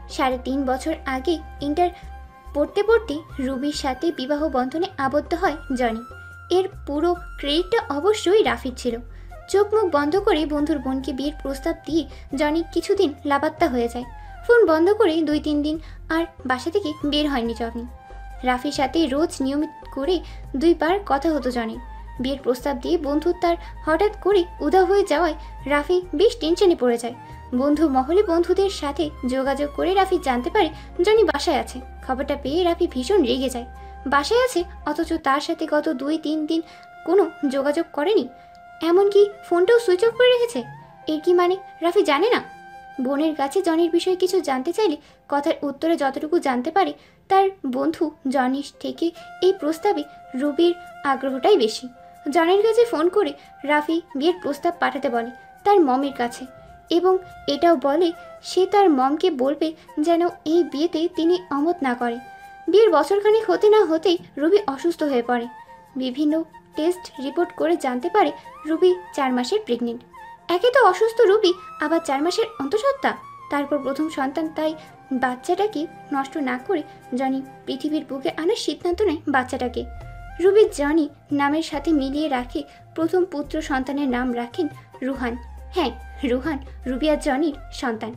3.5 বছর আগে ইন্টার পড়তে পড়তে রুবির সাথে বিবাহ বন্ধনে আবদ্ধ হয় জনি। এর পুরো ক্রেডিটটা অবশ্যই রাফির ছিল। চোখ মুখ বন্ধ করে বন্ধুর বোনকে বিয়ের প্রস্তাব দিয়ে জনি কিছুদিন লাপাত্তা হয়ে যায়। ফোন বন্ধ করে 2-3 দিন আর বাসা থেকে বের হয়নি জনি। রাফির সাথে রোজ নিয়মিত করে 2 বার কথা হতো জনির। বিয়ের প্রস্তাব দিয়ে বন্ধু তার হঠাৎ করে উধাও হয়ে যাওয়ায় রাফি বেশ টেনশনে পড়ে যায়। বন্ধু মহলে বন্ধুদের সাথে যোগাযোগ করে রাফি জানতে পারে জনি বাসায় আছে। খবরটা পেয়ে রাফি ভীষণ রেগে যায়। বাসায় আছে অথচ তার সাথে গত 2-3 দিন কোনো যোগাযোগ করেনি, এমনকি ফোনটাও সুইচ অফ করে রেখেছে। এর কি মানে রাফি জানে না? বোনের কাছে জনির বিষয়ে কিছু জানতে চাইলে কথার উত্তরে যতটুকু জানতে পারে তার বন্ধু জনির থেকে এই প্রস্তাবে রুবির আগ্রহটাই বেশি। জনির কাছে ফোন করে রাফি বিয়ের প্রস্তাব পাঠাতে বলে তার মমের কাছে, এবং এটাও বলে সে তার মমকে বলবে যেন এই বিয়েতে তিনি অমত না করে। বিয়ের বছরখানেক হতে না হতেই রুবি অসুস্থ হয়ে পড়ে। বিভিন্ন টেস্ট রিপোর্ট করে জানতে পারে রুবি 4 মাসের প্রেগনেন্ট। একে তো অসুস্থ রুবি, আবার 4 মাসের অন্তঃসত্ত্বা, তারপর প্রথম সন্তান। তাই বাচ্চাটাকে নষ্ট না করে জনি পৃথিবীর বুকে আনার সিদ্ধান্ত নেয় বাচ্চাটাকে। রুবি জনি নামের সাথে মিলিয়ে রাখে প্রথম পুত্র সন্তানের নাম রাখেন রুহান। হ্যাঁ, রুহান রুবি আর জনির সন্তান।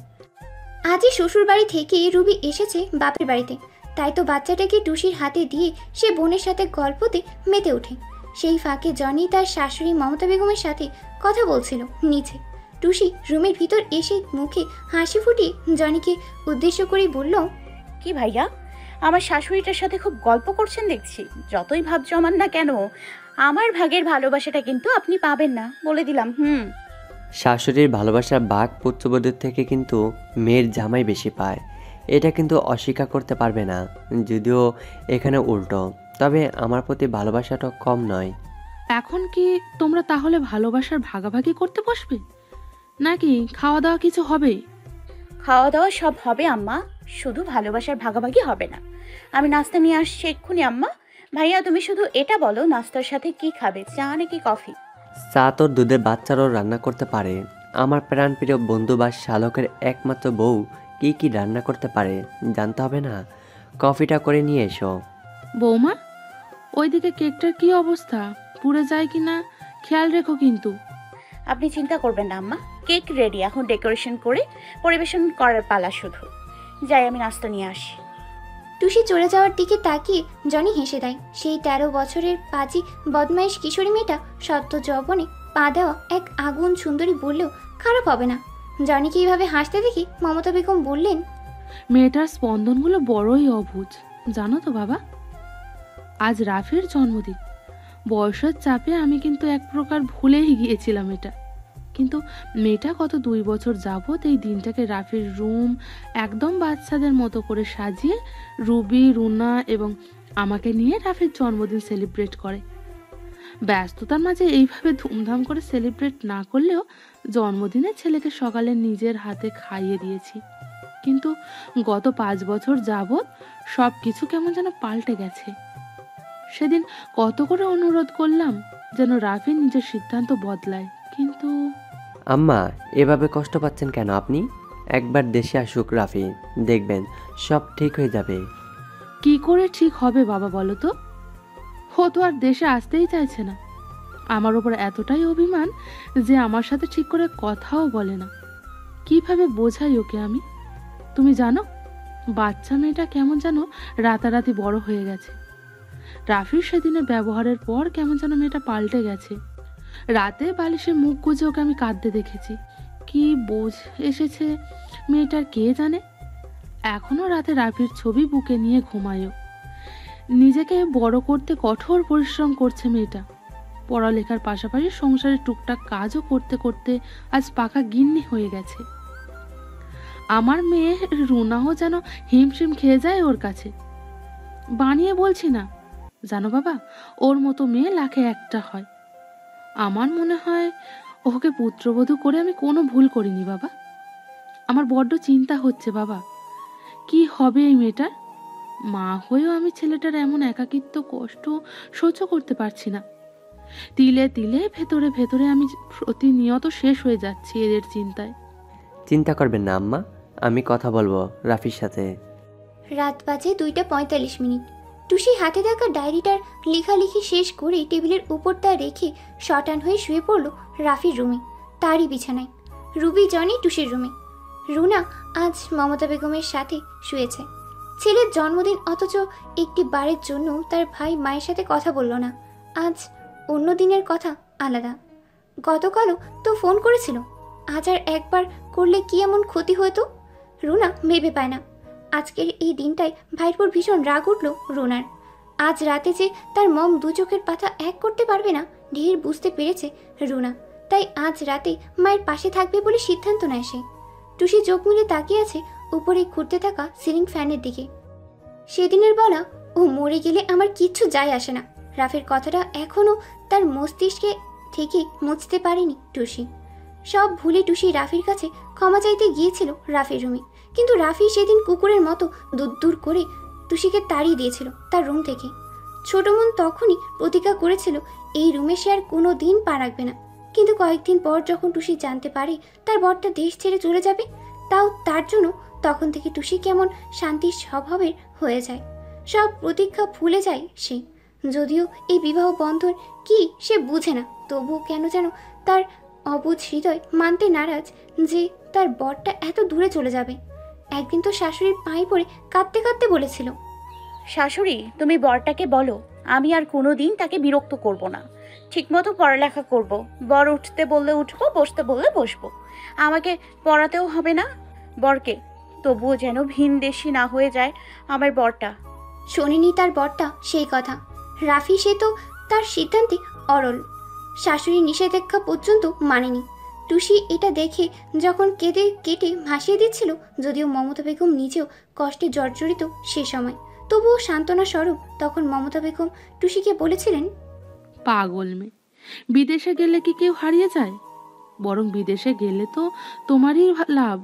আজই শ্বশুর বাড়ি থেকে রুবি এসেছে বাপের বাড়িতে, তাই তো বাচ্চাটাকে টুসির হাতে দিয়ে সে বোনের সাথে গল্পতে মেতে ওঠে। সেই ফাঁকে জনি তার শাশুড়ি মমতা বেগমের সাথে কথা বলছিল নিচে। টুসি রুমের ভিতর এসে মুখে হাসি ফুটিয়ে জনিকে উদ্দেশ্য করে বলল, কি ভাইয়া, আমার শাশুড়িটার সাথে খুব গল্প করছেন দেখছি। যতই ভাব জমান না কেন, আমার ভাগের ভালোবাসাটা কিন্তু আপনি পাবেন না, বলে দিলাম। শাশুড়ির ভালোবাসার ভাগ পুত্রবধূর থেকে কিন্তু মেয়ের জামাই বেশি পায়, এটা কিন্তু অস্বীকার করতে পারবে না। যদিও এখানে উল্টো, তবে আমার প্রতি ভালোবাসাটা কম নয়। এখন কি তোমরা তাহলে ভালোবাসার ভাগাভাগি করতে বসবে, নাকি খাওয়া দাওয়া কিছু হবে? খাওয়া দাওয়া সব হবে আম্মা, শুধু ভালোবাসার ভাগাভাগি হবে না। আমি নাস্তা নিয়ে আসছি এক্ষুনি আম্মা। ভাইয়া তুমি শুধু এটা বলো, নাস্তার সাথে কি খাবে, চা নাকি কফি? চা তোর দুধের বাচ্চারাও রান্না করতে পারে। আমার প্রাণপ্রিয় বন্ধু বা শালকের একমাত্র বউ কি কি রান্না করতে পারে জানতে হবে না? কফিটা করে নিয়ে এসো। বৌমা, ওইদিকে কেকটার কি অবস্থা, পুড়ে যায় কি না খেয়াল রেখো কিন্তু। আপনি চিন্তা করবেন না আম্মা, কেক রেডি, এখন ডেকোরেশন করে পরিবেশন করার পালা শুধু। যাই আমি নাস্তা নিয়ে আসি। টুসি চলে যাওয়ার দিকে তাকিয়ে জনি হেসে দেয়। সেই 13 বছরের পাজি বদমাইশ কিশোরী মেয়েটা সদ্য যৌবনে পা দেওয়া এক আগুন সুন্দরী বললেও খারাপ হবে না। জনিকে এইভাবে হাসতে দেখি মমতা বেগম বললেন, মেয়েটার স্পন্দনগুলো বড়ই অবুঝ, জানো তো বাবা। আজ রাফির জন্মদিন। বয়সের চাপে আমি কিন্তু এক প্রকার ভুলেই গিয়েছিলাম এটা, কিন্তু মেয়েটা গত 2 বছর যাবৎ এই দিনটাকে রাফির রুম একদম বাচ্চাদের মতো করে সাজিয়ে রুবি, রুনা এবং আমাকে নিয়ে রাফির জন্মদিন সেলিব্রেট করে। ব্যস্ততার মাঝে এইভাবে ধুমধাম করে সেলিব্রেট না করলেও জন্মদিনে ছেলেকে সকালে নিজের হাতে খাইয়ে দিয়েছি। কিন্তু গত 5 বছর যাবৎ সব কিছু কেমন যেন পাল্টে গেছে। সেদিন কত করে অনুরোধ করলাম যেন রাফি নিজের সিদ্ধান্ত বদলায়, কিন্তু আম্মা, এভাবে কষ্ট পাচ্ছেন কেন আপনি? একবার দেশে আসুক রাফি, দেখবেন সব ঠিক হয়ে যাবে। কি করে ঠিক হবে বাবা বলো তো? ও তো আর দেশে আসতেই চাইছে না। আমার ওপর এতটাই অভিমান যে আমার সাথে ঠিক করে কথাও বলে না। কিভাবে বোঝাই ওকে আমি? তুমি জানো, বাচ্চা মেয়েটা কেমন যেন রাতারাতি বড় হয়ে গেছে। রাফির সেদিনের ব্যবহারের পর কেমন যেন মেয়েটা পাল্টে গেছে। রাতে বালিশে মুখ গুজে ওকে আমি কাঁদতে দেখেছি। কি বোঝ এসেছে মেয়েটার কে জানে। এখনো রাতে রাফির ছবি বুকে নিয়ে ঘুমায়ও। নিজেকে বড় করতে কঠোর পরিশ্রম করছে মেয়েটা। পড়ালেখার পাশাপাশি সংসারের টুকটাক কাজও করতে করতে আজ পাকা গিন্নি হয়ে গেছে। আমার মেয়ে রুনাও যেন হিমশিম খেয়ে যায় ওর কাছে। বানিয়ে বলছি না, জানো বাবা, ওর মতো মেয়ে লাখে একটা হয়। আমার মনে হয় ওকে পুত্রবধূ করে আমি কোনো ভুল করিনি বাবা। আমার বড্ড চিন্তা হচ্ছে বাবা, কি হবে এই মেয়েটার। মা হয়েও আমি ছেলেটার এমন একাকিত্ব কষ্ট সহ্য করতে পারছি না। তিলে তিলে ভেতরে ভেতরে আমি প্রতিনিয়ত শেষ হয়ে যাচ্ছি এদের চিন্তায়। চিন্তা করবেন না আম্মা, আমি কথা বলবো রাফির সাথে। রাত বাজে 2:45। টুসি হাতে থাকা ডায়েরিটার লেখালেখি শেষ করে টেবিলের উপর তা রেখে শটান হয়ে শুয়ে পড়ল রাফির রুমে, তারই বিছানায়। রুবি, জনি টুসির রুমে। রুনা আজ মমতা বেগমের সাথে শুয়েছে। ছেলের জন্মদিন, অথচ একটি বারের জন্য তার ভাই মায়ের সাথে কথা বলল না। আজ অন্য দিনের কথা আলাদা। গতকালও তো ফোন করেছিল, আজ আর একবার করলে কি এমন ক্ষতি হতো? রুনা ভেবে পায় না। আজকের এই দিনটায় ভাইয়ের পর ভীষণ রাগ উঠল রুনার। আজ রাতে যে তার মম দু চোখের পাতা এক করতে পারবে না ঢের বুঝতে পেরেছে রুনা। তাই আজ রাতে মায়ের পাশে থাকবে বলে সিদ্ধান্ত নেয় সে। টুসি চোখ মুলে তাকিয়ে আছে উপরে ঘুরতে থাকা সিলিং ফ্যানের দিকে। সেদিনের বলা ও মরে গেলে আমার কিচ্ছু যায় আসে না, রাফির কথাটা এখনও তার মস্তিষ্কে থেকে মুছতে পারেনি টুসি। সব ভুলে টুসি রাফির কাছে ক্ষমা চাইতে গিয়েছিল রাফির রুমে, কিন্তু রাফি সেদিন কুকুরের মতো দূর করে টুসিকে তাড়িয়ে দিয়েছিল তার রুম থেকে। ছোট মন তখনই প্রতিজ্ঞা করেছিল এই রুমে সে আর কোনো দিন পা রাখবে না। কিন্তু কয়েকদিন পর যখন টুসি জানতে পারে তার বরটা দেশ ছেড়ে চলে যাবে, তাও তার জন্য, তখন থেকে টুসি কেমন শান্তির স্বভাবের হয়ে যায়। সব প্রতীক্ষা ভুলে যায় সে। যদিও এই বিবাহ বন্ধন কি সে বুঝে না, তবুও কেন যেন তার অবুঝ হৃদয় মানতে নারাজ যে তার বরটা এত দূরে চলে যাবে। একদিন তো শাশুড়ির পায়ে পড়ে কাঁদতে কাঁদতে বলেছিল, শাশুড়ি তুমি বরটাকে বলো আমি আর কোনো দিন তাকে বিরক্ত করব না, ঠিকমতো পড়ালেখা করব, বর উঠতে বললে উঠবো, বসতে বললে বসবো, আমাকে পড়াতেও হবে না বরকে, তবুও যেন ভিনদেশি না হয়ে যায় আমার বরটা। শোনেনি তার বরটা সেই কথা। রাফি সে তো তার সিদ্ধান্তে অড়ল, শাশুড়ির নিষেধাজ্ঞা পর্যন্ত মানেনি। টুসি এটা দেখে যখন কেঁদে কেটে ভাসিয়ে দিচ্ছিল, যদিও মমতা বেগম নিজেও কষ্টে জর্জরিত সে সময়, তবুও সান্ত্বনা স্বরূপ তখন মমতা বেগম টুসিকে বলেছিলেন, পাগল মেয়ে, বিদেশে গেলে কি কেউ হারিয়ে যায়? বরং বিদেশে গেলে তো তোমারই লাভ।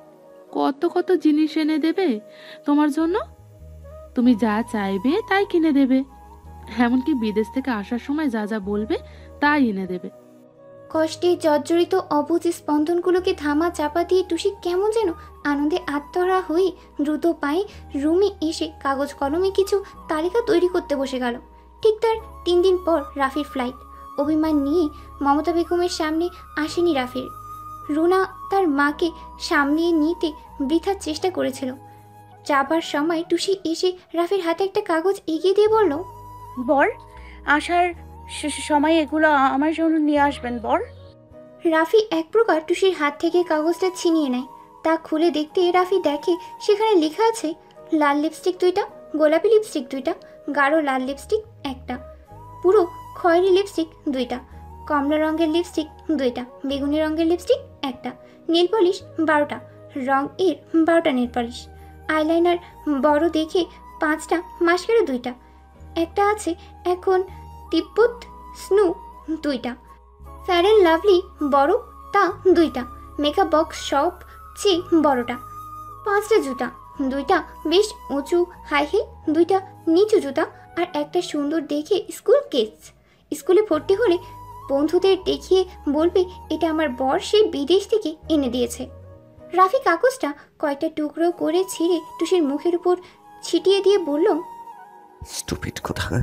কত কত জিনিস এনে দেবে তোমার জন্য, তুমি যা চাইবে তাই কিনে দেবে, এমনকি বিদেশ থেকে আসার সময় যা যা বলবে তাই এনে দেবে। কষ্টে জর্জরিত অবুঝ স্পন্দনগুলোকে ধামা চাপা দিয়ে টুসি কেমন যেন আনন্দে আত্মহারা হয়ে দ্রুত পায়ে রুমে এসে কাগজ কলমে কিছু তালিকা তৈরি করতে বসে গেল। ঠিক তার 3 দিন পর রাফির ফ্লাইট। অভিমান নিয়ে মমতা বেগমের সামনে আসেনি রাফির। রুনা তার মাকে সামলিয়ে নিতে বৃথার চেষ্টা করেছিল। যাবার সময় টুসি এসে রাফির হাতে একটা কাগজ এগিয়ে দিয়ে বলল, বর আসার সময় এগুলো আমার জন্য নিয়ে আসবেন বর। রাফি এক প্রকার টুসির হাত থেকে কাগজটা ছিনিয়ে নেয়। তা খুলে দেখতে রাফি দেখে সেখানে লেখা আছে লাল লিপস্টিক 2টা, গোলাপি লিপস্টিক 2টা, গাঢ় লাল লিপস্টিক 1টা, পুরো খয়েরি লিপস্টিক 2টা, কমলা রঙের লিপস্টিক 2টা, বেগুনি রঙের লিপস্টিক 1টা, নেল পলিশ 12টা, রং এর 12টা নেল পলিশ, আইলাইনার বড় দেখে 5টা, মাস্কারা 2টা, একটা আছে এখন তিব্বত স্নু 2টা, ফেয়ার অ্যান্ড লাভলি বড় তা 2টা, মেকআপ বক্স সব চেয়ে বড়টা, 5টা জুতা, 2টা বেশ উঁচু হাই হিল, 2টা নিচু জুতা, আর একটা সুন্দর দেখে স্কুল কেস। স্কুলে ভর্তি হলে বন্ধুদের দেখিয়ে বলবে এটা আমার বর সেই বিদেশ থেকে এনে দিয়েছে। রাফি কাগজটা কয়েকটা টুকরো করে ছিঁড়ে টুসির মুখের উপর ছিটিয়ে দিয়ে বলল, স্টুপিড কোথাকার।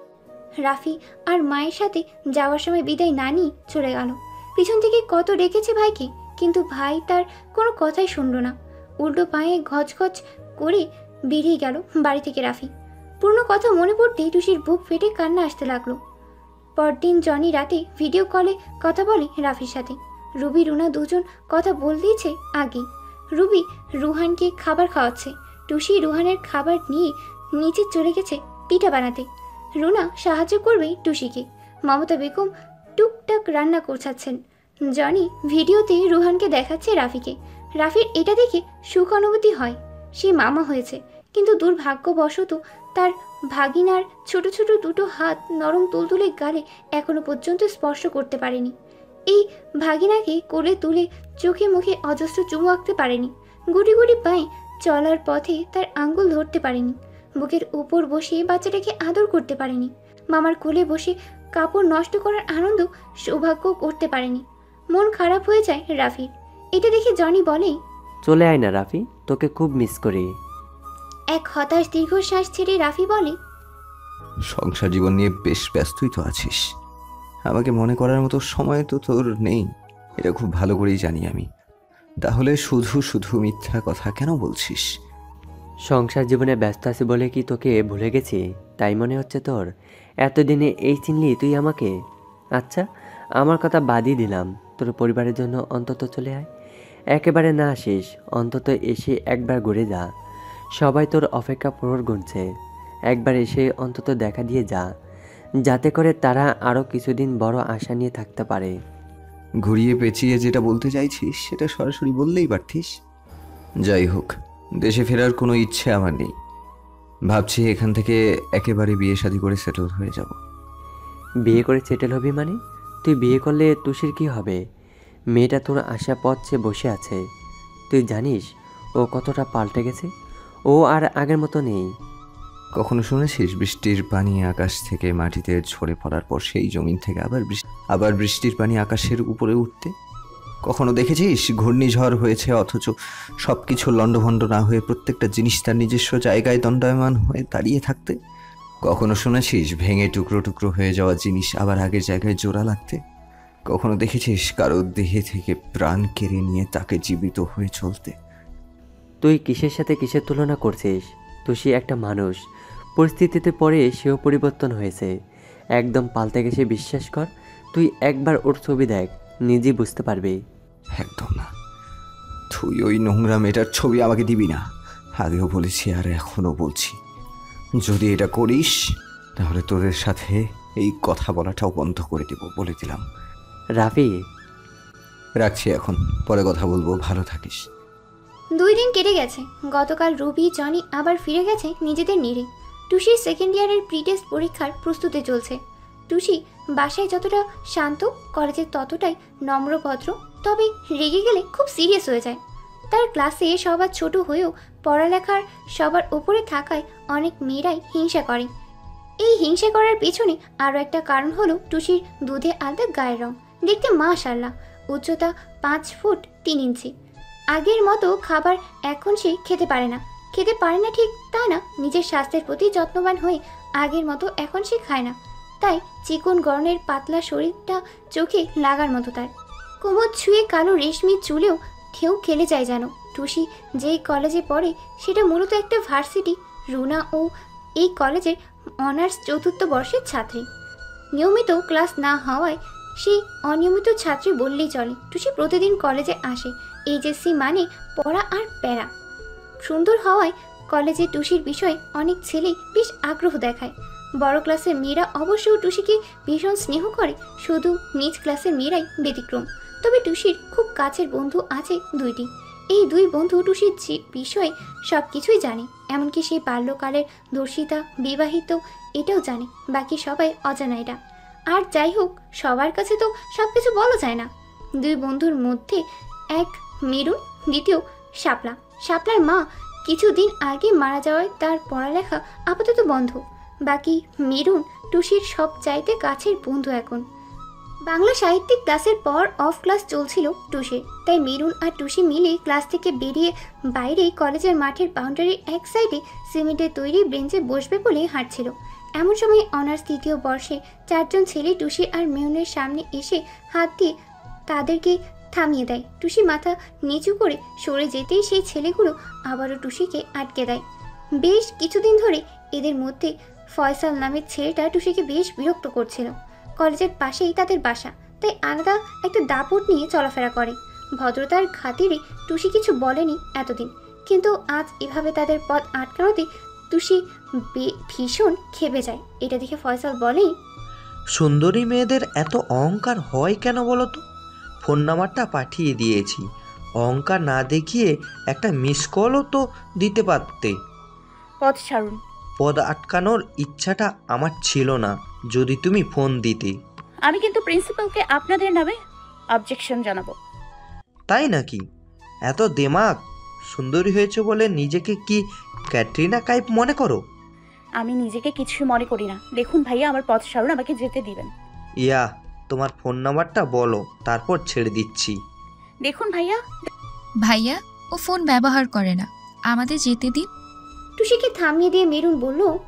রাফি আর মায়ের সাথে যাওয়ার সময় বিদায় না নিয়ে চলে গেল। পিছন থেকে কত ডেকেছে ভাইকে, কিন্তু ভাই তার কোনো কথাই শুনল না। উল্টো পায়ে ঘচঘচ করে বেরিয়ে গেল বাড়ি থেকে রাফি। পুরনো কথা মনে পড়তেই টুসির বুক ফেটে কান্না আসতে লাগলো। পরদিন জনি রাতে ভিডিও কলে কথা বলে রাফির সাথে। রুবি রুনা দুজন কথা বলতেইছে আগে। রুবি রুহানকে খাবার খাওয়াচ্ছে, টুসি রুহানের খাবার নিয়ে নিচে চলে গেছে পিঠা বানাতে। রুনা সাহায্য করবে টুসিকে। মমতা বেগম টুকটাক রান্না করছাচ্ছেন। জনি ভিডিওতে রুহানকে দেখাচ্ছে রাফিকে। রাফির এটা দেখে সুখ অনুভূতি হয়, সে মামা হয়েছে। কিন্তু দুর্ভাগ্যবশত তার ভাগিনার ছোট ছোট দুটো হাত নরম তুলতুলে গালে এখনো পর্যন্ত স্পর্শ করতে পারেনি। এই ভাগিনাকে কোলে তুলে চোখে মুখে অজস্র চুমু আঁকতে পারেনি। গুটি গুটি পায়ে চলার পথে তার আঙ্গুল ধরতে পারেনি। বুকের উপর বসে বাচ্চাটাকে আদর করতে পারেনি। মামার কোলে বসে কাপড় নষ্ট করার আনন্দ সৌভাগ্য করতে পারেনি। মন খারাপ হয়ে যায় রাফির। এটা দেখে জনি বলে, চলে আয় না রাফি, তোকে খুব মিস করি। এক হতাশ দীর্ঘশ্বাস ছেড়ে রাফি বলে, সংসার জীবন নিয়ে বেশ ব্যস্তই তো আছিস, আমাকে মনে করার মতো সময় তো তোর নেই, এটা খুব ভালো করেই জানি আমি। তাহলে শুধু শুধু মিথ্যা কথা কেন বলছিস? সংসার জীবনে ব্যস্ত আছি বলে কি তোকে ভুলে গেছি তাই মনে হচ্ছে তোর? এতদিনে এই চিনলি তুই আমাকে? আচ্ছা, আমার কথা বাদই দিলাম, তোর পরিবারের জন্য অন্তত চলে আয়। একেবারে না আসিস, অন্তত এসে একবার ঘুরে যা। সবাই তোর অপেক্ষা প্রহর গুনছে, একবার এসে অন্তত দেখা দিয়ে যা, যাতে করে তারা আরও কিছুদিন বড় আশা নিয়ে থাকতে পারে। ঘুরিয়ে পেঁচিয়ে যেটা বলতে চাইছিস সেটা সরাসরি বললেই পারতিস। যাই হোক, দেশে ফেরার কোনো ইচ্ছে আমার নেই। ভাবছি এখান থেকে একেবারে বিয়ে শাদী করে সেটেল হয়ে যাব। বিয়ে করে সেটেল হবি মানে? তুই বিয়ে করলে তুষির কি হবে? মেয়েটা তোর আশা পথ চেয়ে বসে আছে। তুই জানিস ও কতটা পাল্টে গেছে? ও আর আগের মতো নেই। কখনো শুনেছিস বৃষ্টির পানি আকাশ থেকে মাটিতে ঝরে পড়ার পর সেই জমিন থেকে আবার বৃষ্টির পানি আকাশের উপরে উঠতে? কখনো দেখেছিস ঘূর্ণিঝড় হয়েছে অথচ সব কিছু লণ্ডভণ্ড না হয়ে প্রত্যেকটা জিনিস তার নিজস্ব জায়গায় দণ্ডায়মান হয়ে দাঁড়িয়ে থাকতে? কখনো শুনেছিস ভেঙে টুকরো টুকরো হয়ে যাওয়া জিনিস আবার আগের জায়গায় জোড়া লাগতে? কখনো দেখেছিস কারোর দেহে থেকে প্রাণ কেড়ে নিয়ে তাকে জীবিত হয়ে চলতে? তুই কিসের সাথে কিসের তুলনা করছিস? তুষি একটা মানুষ, পরিস্থিতিতে পড়ে সেও পরিবর্তন হয়েছে, একদম পাল্টে গেছে। বিশ্বাস কর, তুই একবার ওর ছবি দেখ, নিজেই বুঝতে পারবি। একদম না, তুই ওই নোংরা মেয়েটার ছবি আমাকে দিবি না। আগেও বলেছি আর এখনও বলছি, যদি এটা করিস তাহলে তোদের সাথে এই কথা বলাটাও বন্ধ করে দেব, বলে দিলাম। রাফি, রাখছি এখন, পরে কথা বলবো, ভালো থাকিস। 2 দিন কেটে গেছে। গতকাল রুবি জনি আবার ফিরে গেছে নিজেদের নিরে। টুসির সেকেন্ড ইয়ারের প্রি টেস্ট পরীক্ষার প্রস্তুতি চলছে। টুসি বাসায় যতটা শান্ত, কলেজে ততটাই নম্রভদ্র, তবে রেগে গেলে খুব সিরিয়াস হয়ে যায়। তার ক্লাসে সবার ছোট হয়েও পড়ালেখার সবার উপরে থাকায় অনেক মেয়েরাই হিংসা করে। এই হিংসা করার পেছনে আরও একটা কারণ হলো টুসির দুধে আলতা গায়ের রং। দেখতে মাশাআল্লাহ, উচ্চতা 5 ফুট 3 ইঞ্চি। আগের মতো খাবার এখন সে খেতে পারে না ঠিক তা না, নিজের স্বাস্থ্যের প্রতি যত্নবান হয়ে আগের মতো এখন সে খায় না। তাই চিকন গড়নের পাতলা শরীরটা চোখে লাগার মতো তার। কোমর ছুঁয়ে কালো রেশমি চুলেও ঢেউ খেলে যায় যেন। টুসি যেই কলেজে পড়ে সেটা মূলত একটা ভার্সিটি। রুনা ও এই কলেজের অনার্স 4র্থ বর্ষের ছাত্রী। নিয়মিত ক্লাস না হওয়ায় সে অনিয়মিত ছাত্রী বললেই চলে। টুসি প্রতিদিন কলেজে আসে, এইচএসসি মানে পড়া আর প্যারা। সুন্দর হওয়ায় কলেজে টুসির বিষয়ে অনেক ছেলেই বেশ আগ্রহ দেখায়। বড় ক্লাসের মেয়েরা অবশ্য টুসিকে ভীষণ স্নেহ করে, শুধু নিজ ক্লাসের মেয়েরাই ব্যতিক্রম। তবে টুসির খুব কাছের বন্ধু আছে 2টি। এই 2 বন্ধু টুসির বিষয়ে সব কিছুই জানে, এমনকি সেই বাল্যকালের ধর্ষিতা, বিবাহিত এটাও জানে। বাকি সবাই অজানা এটা। আর যাই হোক, সবার কাছে তো সব কিছু বলা যায় না। 2 বন্ধুর মধ্যে এক মেরুন, দ্বিতীয় শাপলা। শাপলার মা কিছুদিন আগে মারা যাওয়ায় তার পড়ালেখা আপাতত বন্ধ। বাকি মেরুন টুসির সব চাইতে কাছের বন্ধু এখন। বাংলা সাহিত্যিক ক্লাসের পর অফ ক্লাস চলছিল টুসির, তাই মেরুন আর টুসি মিলে ক্লাস থেকে বেরিয়ে বাইরে কলেজের মাঠের বাউন্ডারির এক সাইডে সিমেন্টের তৈরি বেঞ্চে বসবে বলে হাঁটছিল। এমন সময় অনার্স 3য় বর্ষে 4 জন ছেলে টুসি আর মেরুনের সামনে এসে হাত দিয়ে তাদেরকে থামিয়ে দেয়। টুসি মাথা নিচু করে সরে যেতেই সেই ছেলেগুলো আবারও টুসিকে আটকে দেয়। বেশ কিছুদিন ধরে এদের মধ্যে ফয়সাল নামের ছেলেটা টুসিকে বেশ বিরক্ত করছিল। কলেজের পাশেই তাদের বাসা, তাই আলাদা একটা দাপট নিয়ে চলাফেরা করে। ভদ্রতার খাতিরে টুসি কিছু বলেনি এতদিন, কিন্তু আজ এভাবে তাদের পথ আটকানোতে টুসি ভীষণ খেপে যায়। এটা দেখে ফয়সাল বলেই, সুন্দরী মেয়েদের এত অহংকার হয় কেন বলো তো? ফোন নাম্বারটা পাঠিয়ে দিয়েছি, অহংকার না দেখিয়ে একটা মিস কলও তো দিতে পারতে। পথ ছাড়ুন। পদ আটকানোর ইচ্ছাটা আমার ছিল না, যদি তুমি ফোন দিতে। আমি কিন্তু প্রিন্সিপালকে আপনাদের নামে অবজেকশন জানাবো। তাই নাকি? এত দেমাগ? সুন্দরী হয়েছে বলে নিজেকে কি ক্যাটরিনা কাইফ মনে করো? আমি নিজেকে কিছু মনে করি না। দেখুন ভাইয়া, আমার পথ ছাড়ুন, আমাকে যেতে দিবেন। ইয়া, তোমার ফোন নাম্বারটা বলো, তারপর ছেড়ে দিচ্ছি। দেখুন ভাইয়া। ভাইয়া ও ফোন ব্যবহার করে না, আমাদের যেতে দিন। টুসিকে থামিয়ে দিয়ে মেরুন বলল,